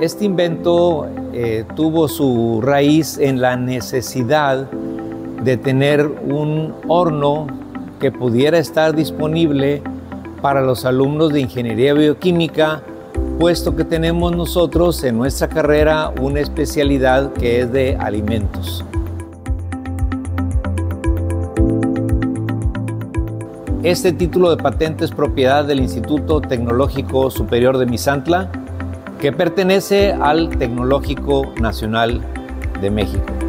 Este invento tuvo su raíz en la necesidad de tener un horno que pudiera estar disponible para los alumnos de Ingeniería Bioquímica, puesto que tenemos nosotros en nuestra carrera una especialidad que es de alimentos. Este título de patente es propiedad del Instituto Tecnológico Superior de Misantla, que pertenece al Tecnológico Nacional de México.